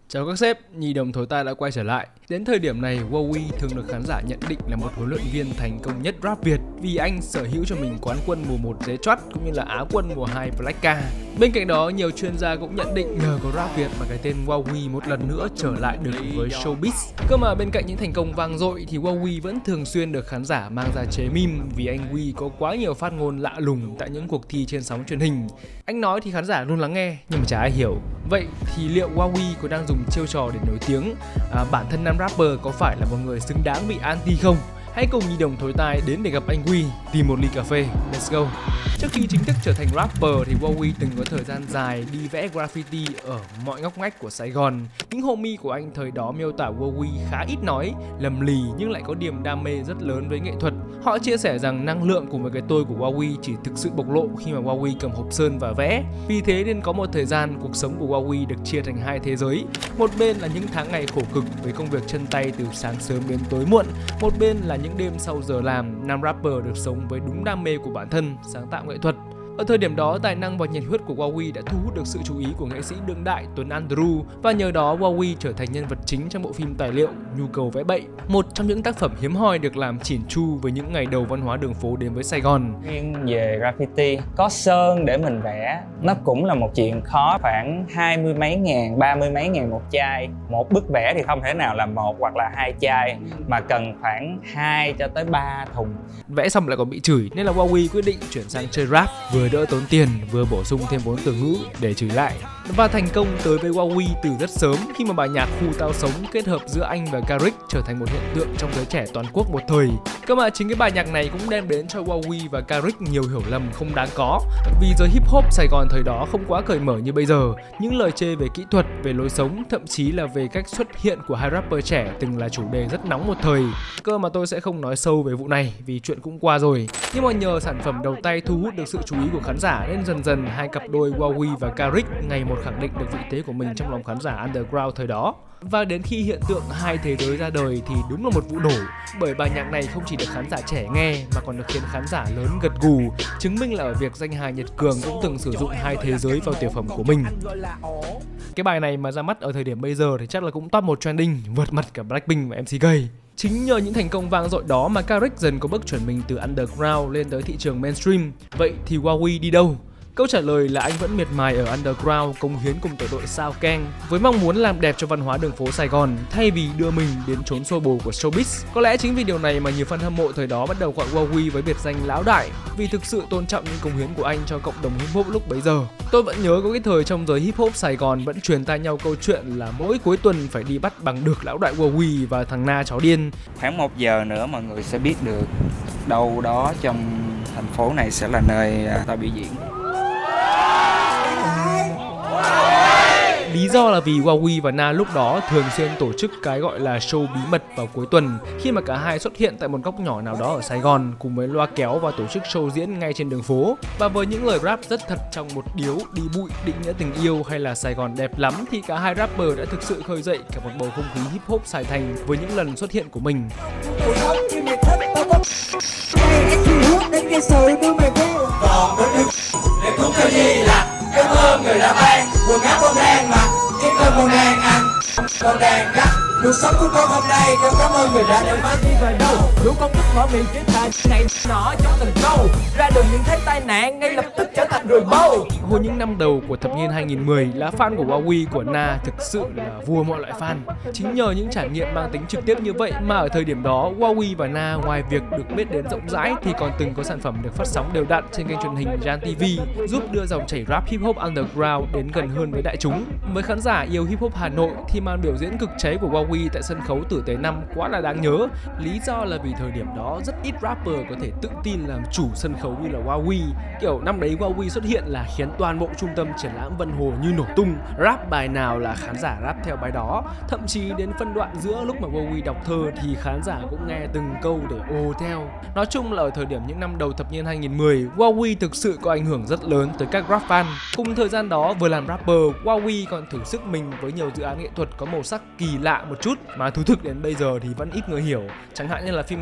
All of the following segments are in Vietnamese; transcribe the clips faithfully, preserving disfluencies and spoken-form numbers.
Chào các sếp, Nhì đồng thổi tai đã quay trở lại. Đến thời điểm này, Wowy thường được khán giả nhận định là một huấn luyện viên thành công nhất rap Việt vì anh sở hữu cho mình quán quân mùa một Dế Trót cũng như là Á quân mùa hai Black Ca. Bên cạnh đó, nhiều chuyên gia cũng nhận định nhờ có rap Việt mà cái tên Wowy một lần nữa trở lại được với showbiz. Cơ mà bên cạnh những thành công vang dội thì Wowy vẫn thường xuyên được khán giả mang ra chế meme vì anh Huy có quá nhiều phát ngôn lạ lùng tại những cuộc thi trên sóng truyền hình. Anh nói thì khán giả luôn lắng nghe nhưng mà chả ai hiểu. Vậy thì liệu Wowy có đang dùng chiêu trò để nổi tiếng? À, bản thân nam rapper có phải là một người xứng đáng bị anti không? Hãy cùng Nhì đồng thổi tai đến để gặp anh Huy, tìm một ly cà phê. Let's go! Trước khi chính thức trở thành rapper thì Wowy từng có thời gian dài đi vẽ graffiti ở mọi ngóc ngách của Sài Gòn. Những homie của anh thời đó miêu tả Wowy khá ít nói, lầm lì nhưng lại có niềm đam mê rất lớn với nghệ thuật. Họ chia sẻ rằng năng lượng của một cái tôi của Wowy chỉ thực sự bộc lộ khi mà Wowy cầm hộp sơn và vẽ. Vì thế nên có một thời gian cuộc sống của Wowy được chia thành hai thế giới. Một bên là những tháng ngày khổ cực với công việc chân tay từ sáng sớm đến tối muộn. Một bên là những đêm sau giờ làm, nam rapper được sống với đúng đam mê của bản thân, sáng tạo nghệ thuật. Ở thời điểm đó, tài năng và nhiệt huyết của Wowy đã thu hút được sự chú ý của nghệ sĩ đương đại Tuấn Andrew và nhờ đó Wowy trở thành nhân vật chính trong bộ phim tài liệu Nhu cầu vẽ bậy, một trong những tác phẩm hiếm hoi được làm chỉn chu với những ngày đầu văn hóa đường phố đến với Sài Gòn. Riêng về graffiti, có sơn để mình vẽ, nó cũng là một chuyện khó, khoảng hai mươi mấy ngàn, ba mươi mấy ngàn một chai. Một bức vẽ thì không thể nào là một hoặc là hai chai, mà cần khoảng hai cho tới ba thùng. Vẽ xong lại còn bị chửi nên là Wowy quyết định chuyển sang chơi rap, vừa đỡ tốn tiền, vừa bổ sung thêm vốn từ ngữ để chửi lại. Và thành công tới với Wowy từ rất sớm khi mà bài nhạc Khu Tao Sống kết hợp giữa anh và Carrick trở thành một hiện tượng trong giới trẻ toàn quốc một thời. Cơ mà chính cái bài nhạc này cũng đem đến cho Wowy và Carrick nhiều hiểu lầm không đáng có. Vì giới hip hop Sài Gòn thời đó không quá cởi mở như bây giờ, những lời chê về kỹ thuật, về lối sống, thậm chí là về cách xuất hiện của hai rapper trẻ từng là chủ đề rất nóng một thời. Cơ mà tôi sẽ không nói sâu về vụ này vì chuyện cũng qua rồi. Nhưng mà nhờ sản phẩm đầu tay thu hút được sự chú ý của khán giả nên dần dần hai cặp đôi Wowy và Carrick ngày một khẳng định được vị thế của mình trong lòng khán giả underground thời đó. Và đến khi hiện tượng hai thế giới ra đời thì đúng là một vụ nổ, bởi bài nhạc này không chỉ được khán giả trẻ nghe mà còn được khiến khán giả lớn gật gù, chứng minh là ở việc danh hài Nhật Cường cũng từng sử dụng hai thế giới vào tiểu phẩm của mình. Cái bài này mà ra mắt ở thời điểm bây giờ thì chắc là cũng top một trending, vượt mặt cả Blackpink và em xê Gay. Chính nhờ những thành công vang dội đó mà Carrick dần có bước chuyển mình từ underground lên tới thị trường mainstream. Vậy thì Wowy đi đâu? Câu trả lời là anh vẫn miệt mài ở underground, cống hiến cùng tổ đội Sao Keng với mong muốn làm đẹp cho văn hóa đường phố Sài Gòn thay vì đưa mình đến chốn xô bồ của showbiz. Có lẽ chính vì điều này mà nhiều fan hâm mộ thời đó bắt đầu gọi Wowy với biệt danh lão đại vì thực sự tôn trọng những cống hiến của anh cho cộng đồng hip hop lúc bấy giờ. Tôi vẫn nhớ có cái thời trong giới hip hop Sài Gòn vẫn truyền tai nhau câu chuyện là mỗi cuối tuần phải đi bắt bằng được lão đại Wowy và thằng Na chó điên. Khoảng một giờ nữa mọi người sẽ biết được đâu đó trong thành phố này sẽ là nơi tao biểu diễn. Lý do là vì Wowy và Na lúc đó thường xuyên tổ chức cái gọi là show bí mật vào cuối tuần khi mà cả hai xuất hiện tại một góc nhỏ nào đó ở Sài Gòn cùng với loa kéo và tổ chức show diễn ngay trên đường phố. Và với những lời rap rất thật trong một điếu đi bụi, định nghĩa tình yêu hay là Sài Gòn đẹp lắm thì cả hai rapper đã thực sự khơi dậy cả một bầu không khí hip hop Sài Thành với những lần xuất hiện của mình. Người đã ban quần áo con đang mặc, cái cơm con đang ăn, con đang gắt. Cuộc sống của con hôm nay, con cảm ơn người đã đem đi về đâu. Đủ công thức mở miệng chữ thề này nọ trong từng câu. Ra đường những thấy tai nạn ngay lập tức trở thành rồi bâu. Hồi những năm đầu của thập niên hai nghìn mười, lá fan của Wowy của Na thực sự là vua mọi loại fan. Chính nhờ những trải nghiệm mang tính trực tiếp như vậy mà ở thời điểm đó, Wowy và Na ngoài việc được biết đến rộng rãi thì còn từng có sản phẩm được phát sóng đều đặn trên kênh truyền hình Jan ti vi, giúp đưa dòng chảy rap hip hop underground đến gần hơn với đại chúng. Với khán giả yêu hip hop Hà Nội thì màn biểu diễn cực cháy của Wowy tại sân khấu Tử Tế năm quá là đáng nhớ. Lý do là vì thời điểm đó rất ít rapper có thể tự tin làm chủ sân khấu như là Wowy. Kiểu năm đấy Wowy xuất hiện là khiến toàn bộ trung tâm triển lãm Vân Hồ như nổ tung, rap bài nào là khán giả rap theo bài đó. Thậm chí đến phân đoạn giữa lúc mà Wowy đọc thơ thì khán giả cũng nghe từng câu để ồ theo. Nói chung là ở thời điểm những năm đầu thập niên hai nghìn mười, Wowy thực sự có ảnh hưởng rất lớn tới các rap fan. Cùng thời gian đó vừa làm rapper, Wowy còn thử sức mình với nhiều dự án nghệ thuật có màu sắc kỳ lạ một chút mà thú thực đến bây giờ thì vẫn ít người hiểu. Chẳng hạn như là phim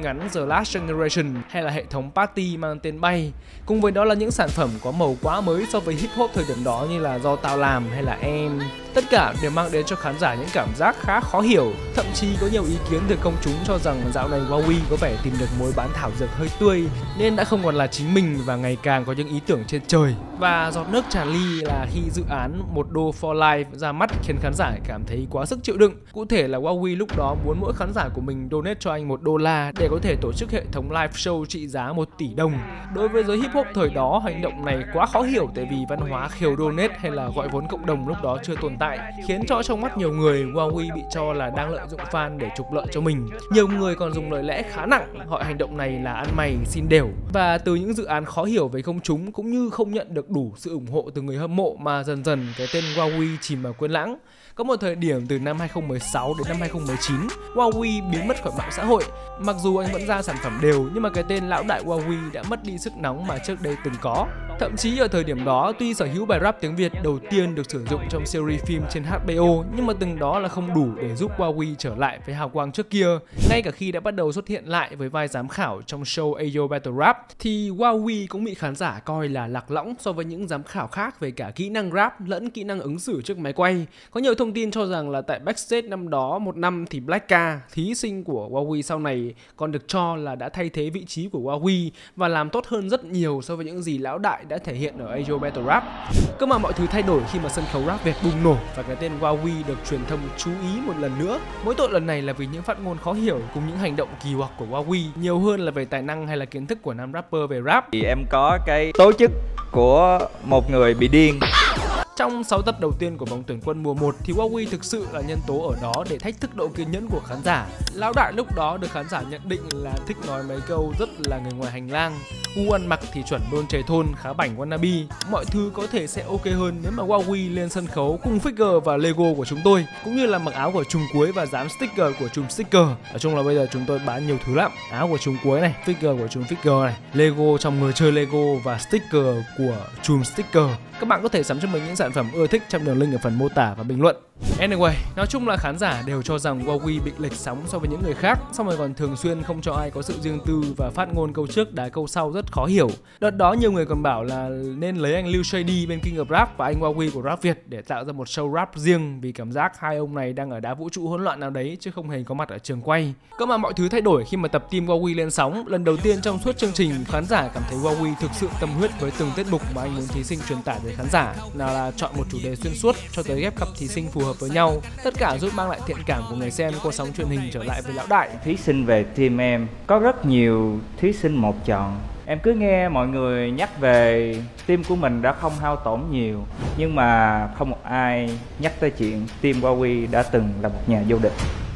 ngắn The Last Generation hay là hệ thống party mang tên Bay. Cùng với đó là những sản phẩm có màu quá mới so với hip hop thời điểm đó như là Do Tao Làm hay là Em. Tất cả đều mang đến cho khán giả những cảm giác khá khó hiểu. Thậm chí có nhiều ý kiến từ công chúng cho rằng dạo này Wowy có vẻ tìm được mối bán thảo dược hơi tươi nên đã không còn là chính mình và ngày càng có những ý tưởng trên trời. Và giọt nước tràn ly là khi dự án Một Đô for Life ra mắt khiến khán giả cảm thấy quá sức chịu đựng. Cụ thể là Wowy lúc đó muốn mỗi khán giả của mình donate cho anh một đô la để có thể tổ chức hệ thống live show trị giá một tỷ đồng. Đối với giới hip hop thời đó, hành động này quá khó hiểu tại vì văn hóa khều donate hay là gọi vốn cộng đồng lúc đó chưa tồn tại, khiến cho trong mắt nhiều người Wowy bị cho là đang lợi dụng fan để trục lợi cho mình. Nhiều người còn dùng lời lẽ khá nặng gọi hành động này là ăn mày xin đều. Và từ những dự án khó hiểu với công chúng cũng như không nhận được đủ sự ủng hộ từ người hâm mộ mà dần dần cái tên Wowy chìm vào quên lãng. Có một thời điểm từ năm hai không một sáu đến năm hai không một chín, Wowy biến mất khỏi mạng xã hội. Mặc dù anh vẫn ra sản phẩm đều nhưng mà cái tên lão đại Wowy đã mất đi sức nóng mà trước đây từng có. Thậm chí ở thời điểm đó, tuy sở hữu bài rap tiếng Việt đầu tiên được sử dụng trong series phim trên hát bê o, nhưng mà từng đó là không đủ để giúp Wowy trở lại với hào quang trước kia. Ngay cả khi đã bắt đầu xuất hiện lại với vai giám khảo trong show Ayo Battle Rap, thì Wowy cũng bị khán giả coi là lạc lõng so với những giám khảo khác về cả kỹ năng rap lẫn kỹ năng ứng xử trước máy quay. Có nhiều thông tin cho rằng là tại backstage năm đó một năm thì Blackka, thí sinh của Wowy sau này, còn được cho là đã thay thế vị trí của Wowy và làm tốt hơn rất nhiều so với những gì lão đại đã thể hiện ở Ayo Battle Rap. Cơ mà mọi thứ thay đổi khi mà sân khấu rap Việt bùng nổ và cái tên Wowy được truyền thông chú ý một lần nữa. Mỗi tội lần này là vì những phát ngôn khó hiểu cùng những hành động kỳ quặc của Wowy nhiều hơn là về tài năng hay là kiến thức của nam rapper về rap. Thì em có cái tố chức của một người bị điên. Trong sáu tập đầu tiên của vòng tuyển quân mùa một thì Wowy thực sự là nhân tố ở đó để thách thức độ kiên nhẫn của khán giả. Lão đại lúc đó được khán giả nhận định là thích nói mấy câu rất là người ngoài hành lang. Gu ăn mặc thì chuẩn đôn trẻ thôn, khá bảnh wannabe. Mọi thứ có thể sẽ ok hơn nếu mà Wowy lên sân khấu cùng figure và Lego của chúng tôi, cũng như là mặc áo của chùm cuối và dán sticker của chùm sticker. Nói chung là bây giờ chúng tôi bán nhiều thứ lắm. Áo của chùm cuối này, figure của chùm figure này, Lego trong người chơi Lego và sticker của chùm sticker. Các bạn có thể sắm cho mình những sản phẩm ưa thích trong đường link ở phần mô tả và bình luận. Anyway, nói chung là khán giả đều cho rằng Wowy bị lệch sóng so với những người khác, xong rồi còn thường xuyên không cho ai có sự riêng tư và phát ngôn câu trước đá câu sau rất khó hiểu. Đợt đó nhiều người còn bảo là nên lấy anh Lil Shady bên King of Rap và anh Wowy của rap Việt để tạo ra một show rap riêng, vì cảm giác hai ông này đang ở đá vũ trụ hỗn loạn nào đấy chứ không hề có mặt ở trường quay. Cơ mà mọi thứ thay đổi khi mà tập team Wowy lên sóng. Lần đầu tiên trong suốt chương trình, khán giả cảm thấy Wowy thực sự tâm huyết với từng tiết mục mà anh muốn thí sinh truyền tải tới khán giả, nào là chọn một chủ đề xuyên suốt cho tới ghép cặp thí sinh phù hợp với nhau. Tất cả giúp mang lại thiện cảm của người xem qua sóng truyền hình trở lại với lão đại. Thí sinh về team em có rất nhiều thí sinh một chọn. Em cứ nghe mọi người nhắc về team của mình đã không hao tổn nhiều, nhưng mà không một ai nhắc tới chuyện team Wowy đã từng là một nhà vô địch.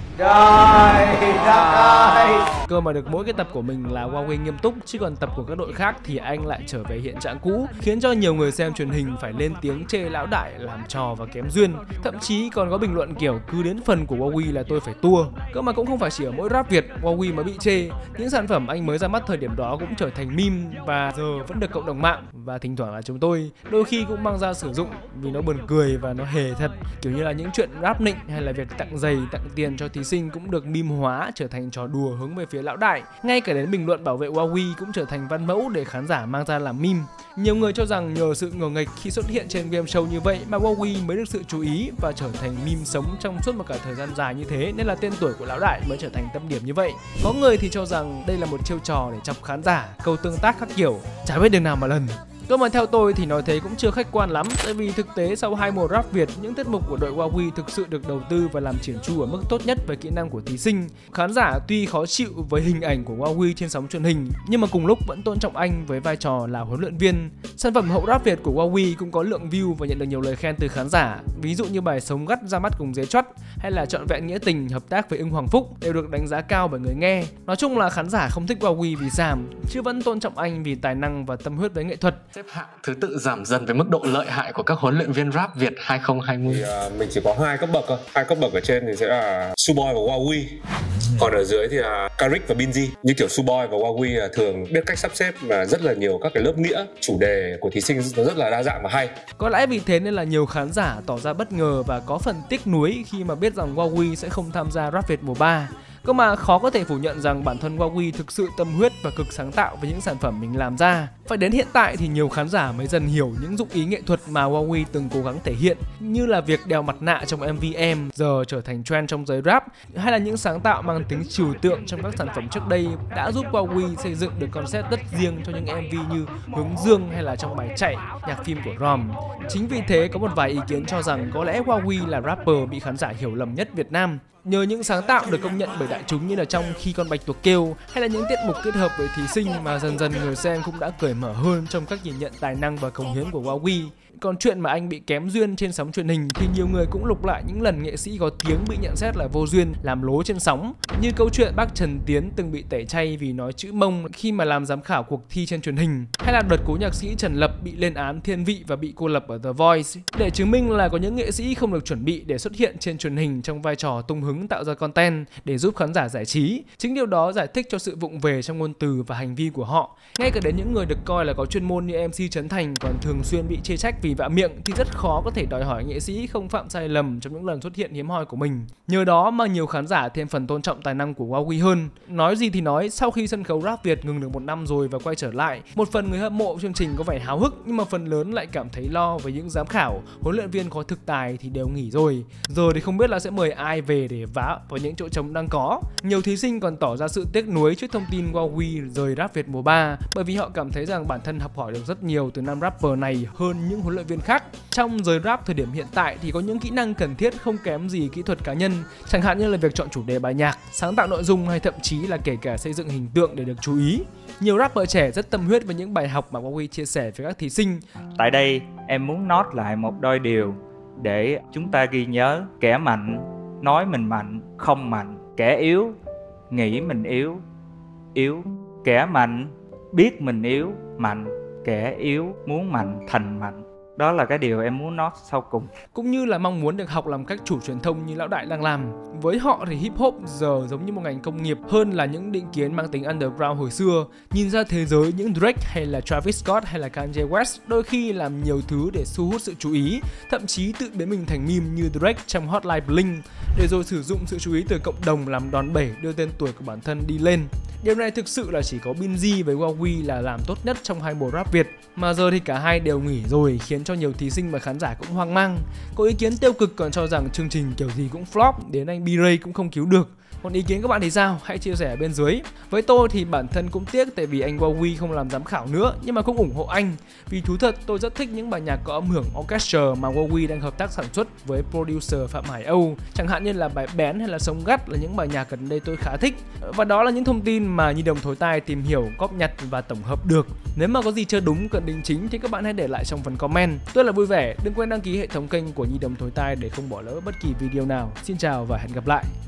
Trời ơi! Cơ mà được mỗi cái tập của mình là Wowy nghiêm túc, chứ còn tập của các đội khác thì anh lại trở về hiện trạng cũ, khiến cho nhiều người xem truyền hình phải lên tiếng chê lão đại làm trò và kém duyên. Thậm chí còn có bình luận kiểu cứ đến phần của Wowy là tôi phải tua. Cơ mà cũng không phải chỉ ở mỗi rap Việt Wowy mới bị chê. Những sản phẩm anh mới ra mắt thời điểm đó cũng trở thành meme và giờ vẫn được cộng đồng mạng và thỉnh thoảng là chúng tôi đôi khi cũng mang ra sử dụng vì nó buồn cười và nó hề thật. Kiểu như là những chuyện rap nịnh hay là việc tặng giày, tặng tiền cho thí sinh cũng được meme hóa, trở thành trò đùa hướng về phía lão đại. Ngay cả đến bình luận bảo vệ Wowy cũng trở thành văn mẫu để khán giả mang ra làm meme. Nhiều người cho rằng nhờ sự ngờ nghệch khi xuất hiện trên game show như vậy mà Wowy mới được sự chú ý và trở thành meme sống trong suốt một cả thời gian dài như thế, nên là tên tuổi của lão đại mới trở thành tâm điểm như vậy. Có người thì cho rằng đây là một chiêu trò để chọc khán giả, câu tương tác các kiểu, chả biết đường nào mà lần. Cơ mà theo tôi thì nói thế cũng chưa khách quan lắm, tại vì thực tế sau hai mùa rap Việt, những tiết mục của đội Wowy thực sự được đầu tư và làm chỉn chu ở mức tốt nhất về kỹ năng của thí sinh. Khán giả tuy khó chịu với hình ảnh của Wowy trên sóng truyền hình, nhưng mà cùng lúc vẫn tôn trọng anh với vai trò là huấn luyện viên. Sản phẩm hậu rap Việt của Wowy cũng có lượng view và nhận được nhiều lời khen từ khán giả. Ví dụ như bài Sống Gắt ra mắt cùng Dế Choắt hay là Trọn Vẹn Nghĩa Tình hợp tác với Ưng Hoàng Phúc đều được đánh giá cao bởi người nghe. Nói chung là khán giả không thích Wowy vì giảm, chứ vẫn tôn trọng anh vì tài năng và tâm huyết với nghệ thuật. Xếp hạng thứ tự giảm dần về mức độ lợi hại của các huấn luyện viên rap Việt hai không hai không. Thì uh, mình chỉ có hai cấp bậc thôi. Hai cấp bậc ở trên thì sẽ là Suboy và Wowy. Còn ở dưới thì là Karik và Binz. Như kiểu Suboy và Wowy là thường biết cách sắp xếp và rất là nhiều các cái lớp nghĩa, chủ đề của thí sinh nó rất là đa dạng và hay. Có lẽ vì thế nên là nhiều khán giả tỏ ra bất ngờ và có phần tiếc nuối khi mà biết rằng Wowy sẽ không tham gia rap Việt mùa ba. Cơ mà khó có thể phủ nhận rằng bản thân Wowy thực sự tâm huyết và cực sáng tạo với những sản phẩm mình làm ra. Phải đến hiện tại thì nhiều khán giả mới dần hiểu những dụng ý nghệ thuật mà Wowy từng cố gắng thể hiện, như là việc đeo mặt nạ trong em vê em giờ trở thành trend trong giới rap, hay là những sáng tạo mang tính trừu tượng trong các sản phẩm trước đây đã giúp Wowy xây dựng được concept rất riêng cho những em vê như Hướng Dương hay là trong bài Chạy, nhạc phim của Rom. Chính vì thế có một vài ý kiến cho rằng có lẽ Wowy là rapper bị khán giả hiểu lầm nhất Việt Nam. Nhờ những sáng tạo được công nhận bởi đại chúng như là trong Khi Con Bạch Tuộc Kêu hay là những tiết mục kết hợp với thí sinh mà dần dần người xem cũng đã cởi mở hơn trong cách nhìn nhận tài năng và cống hiến của Wowy. Còn chuyện mà anh bị kém duyên trên sóng truyền hình thì nhiều người cũng lục lại những lần nghệ sĩ có tiếng bị nhận xét là vô duyên, làm lố trên sóng, như câu chuyện bác Trần Tiến từng bị tẩy chay vì nói chữ Mông khi mà làm giám khảo cuộc thi trên truyền hình, hay là đợt cố nhạc sĩ Trần Lập bị lên án thiên vị và bị cô lập ở The Voice, để chứng minh là có những nghệ sĩ không được chuẩn bị để xuất hiện trên truyền hình trong vai trò tung hứng tạo ra content để giúp khán giả giải trí. Chính điều đó giải thích cho sự vụng về trong ngôn từ và hành vi của họ. Ngay cả đến những người được coi là có chuyên môn như em xê Trấn Thành còn thường xuyên bị chê trách vì vạ miệng thì rất khó có thể đòi hỏi nghệ sĩ không phạm sai lầm trong những lần xuất hiện hiếm hoi của mình. Nhờ đó mà nhiều khán giả thêm phần tôn trọng tài năng của Wowy hơn. Nói gì thì nói, sau khi sân khấu rap Việt ngừng được một năm rồi và quay trở lại, một phần người hâm mộ chương trình có vẻ háo hức, nhưng mà phần lớn lại cảm thấy lo với những giám khảo, huấn luyện viên có thực tài thì đều nghỉ rồi. Giờ thì không biết là sẽ mời ai về để vá vào những chỗ trống đang có. Nhiều thí sinh còn tỏ ra sự tiếc nuối trước thông tin Wowy rời rap Việt mùa ba, bởi vì họ cảm thấy rằng bản thân học hỏi được rất nhiều từ năm rapper này hơn những huấn luyện viên khác. Trong giới rap thời điểm hiện tại thì có những kỹ năng cần thiết không kém gì kỹ thuật cá nhân, chẳng hạn như là việc chọn chủ đề bài nhạc, sáng tạo nội dung hay thậm chí là kể cả xây dựng hình tượng để được chú ý. Nhiều rapper trẻ rất tâm huyết với những bài học mà Wowy chia sẻ với các thí sinh. Tại đây em muốn note lại một đôi điều để chúng ta ghi nhớ: kẻ mạnh nói mình mạnh không mạnh, kẻ yếu nghĩ mình yếu yếu, kẻ mạnh biết mình yếu mạnh, kẻ yếu muốn mạnh thành mạnh. Đó là cái điều em muốn nói sau cùng. Cũng như là mong muốn được học làm cách chủ truyền thông như lão đại đang làm. Với họ thì hip hop giờ giống như một ngành công nghiệp hơn là những định kiến mang tính underground hồi xưa. Nhìn ra thế giới, những Drake hay là Travis Scott hay là Kanye West đôi khi làm nhiều thứ để thu hút sự chú ý, thậm chí tự biến mình thành meme như Drake trong Hotline Bling, để rồi sử dụng sự chú ý từ cộng đồng làm đòn bẩy đưa tên tuổi của bản thân đi lên. Điều này thực sự là chỉ có Binz với Wowy là làm tốt nhất trong hai mùa rap Việt, mà giờ thì cả hai đều nghỉ rồi, khiến cho nhiều thí sinh và khán giả cũng hoang mang. Có ý kiến tiêu cực còn cho rằng chương trình kiểu gì cũng flop, đến anh B-Ray cũng không cứu được. Còn ý kiến các bạn thì sao? Hãy chia sẻ ở bên dưới. Với tôi thì bản thân cũng tiếc tại vì anh Wowy không làm giám khảo nữa, nhưng mà cũng ủng hộ anh. Vì thú thật tôi rất thích những bài nhạc có âm hưởng orchestra mà Wowy đang hợp tác sản xuất với producer Phạm Hải Âu. Chẳng hạn như là bài Bén hay là Sống Gắt là những bài nhạc gần đây tôi khá thích. Và đó là những thông tin mà Nhi Đồng Thối Tai tìm hiểu, góp nhặt và tổng hợp được. Nếu mà có gì chưa đúng cần đính chính thì các bạn hãy để lại trong phần comment. Tôi là vui vẻ, đừng quên đăng ký hệ thống kênh của Nhi Đồng Thối Tai để không bỏ lỡ bất kỳ video nào. Xin chào và hẹn gặp lại.